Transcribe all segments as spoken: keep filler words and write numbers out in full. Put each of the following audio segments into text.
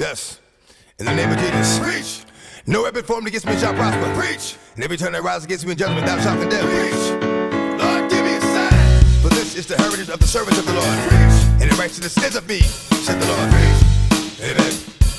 Yes. In the name of Jesus. Preach. No weapon formed against me shall prosper. Preach. And every tongue that rises against me in judgment thou shalt condemn. Preach. Lord, give me a sign. For this is the heritage of the servants of the Lord. Preach. And the righteousness is of me, said the Lord. Preach. Amen.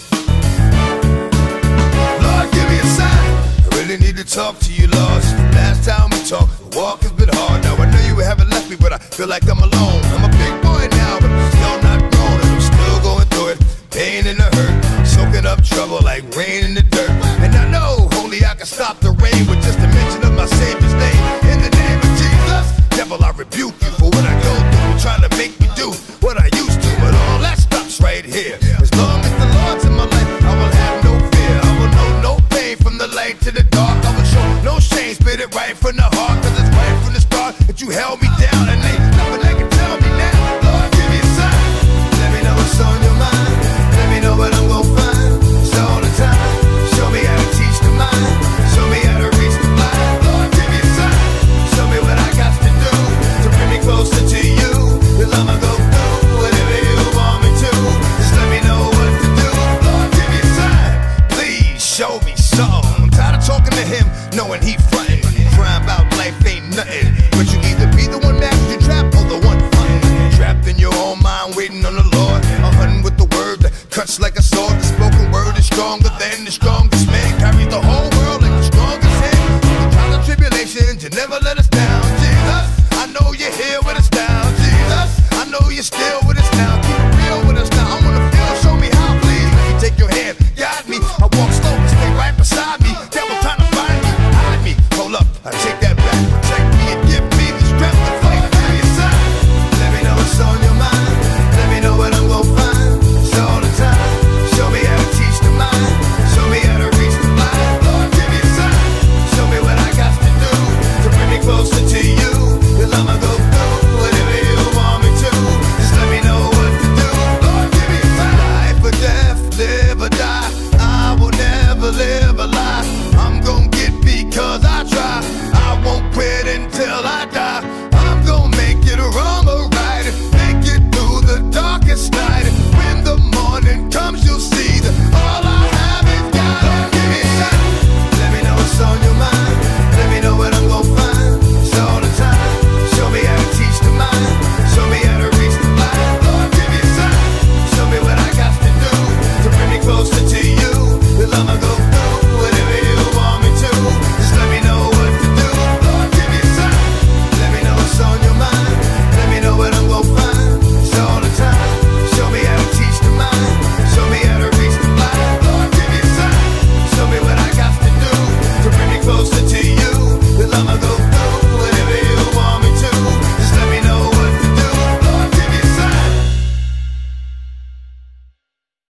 Lord, give me a sign. I really need to talk to you, Lord. Last time we talked, the walk has been hard. Now I know you haven't left me, but I feel like I'm alone. I'm a big boy now, but I'm still not grown, and I'm still going through it. Pain and the hurt, soaking up trouble like rain in the dirt. And I know only I can stop the rain with just a mention of my Savior's name. In the name of Jesus, devil, I rebuke you for what I go through, trying to make me do what I used to. But all that stops right here. As long as the Lord's in my life, I will have no fear. I will know no pain from the light to the dark. I will show no shame, spit it right from the heart, cause it's right from the start that you held me down.